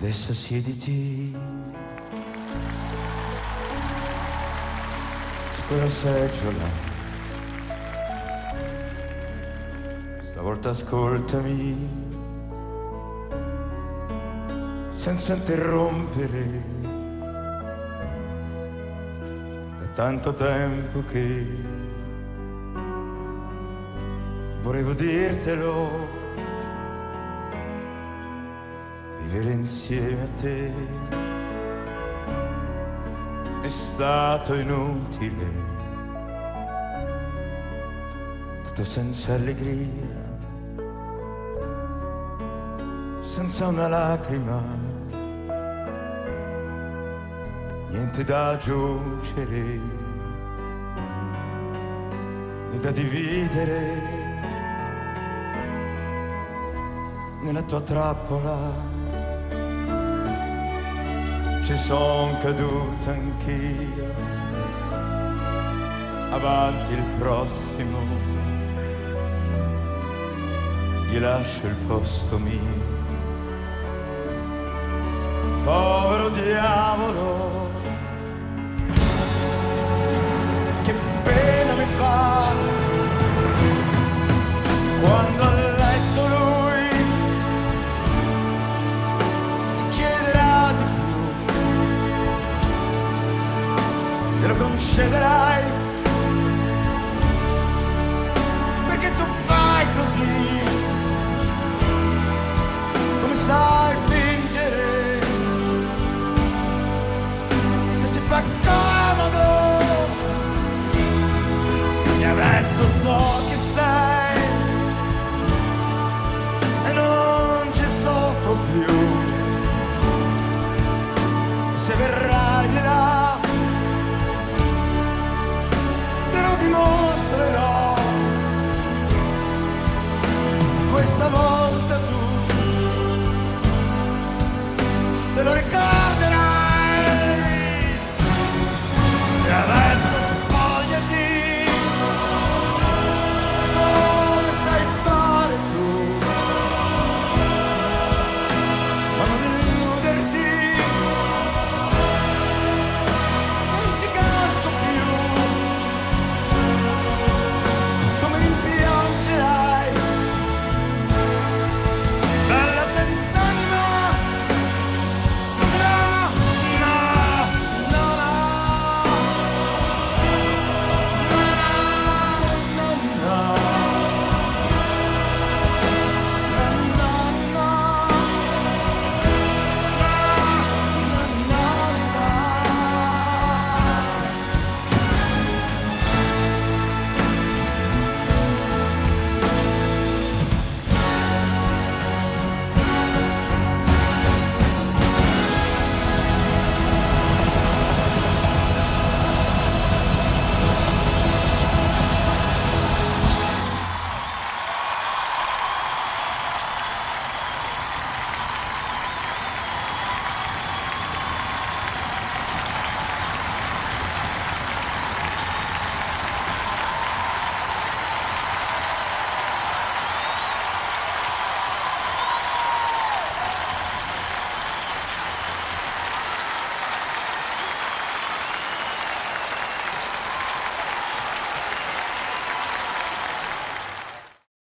Adesso siediti su quella seggiola, stavolta ascoltami senza interrompere. Da tanto tempo che volevo dirtelo, vivere insieme a te è stato inutile, tutto senza allegria, senza una lacrima, niente da aggiungere né da dividere. Nella tua trappola ci son caduta anch'io, avanti il prossimo, gli lascio il posto mio. Povero diavolo, che pena mi fa quando a letto lui ti chiederà di più, glielo concederai, perché tu fai così, come sai fingere, se ci fa comodo. E adesso so chi sei e non ci soffro più, e se verrai di là te lo dimostrerò. Questa volta tu te lo ricordi.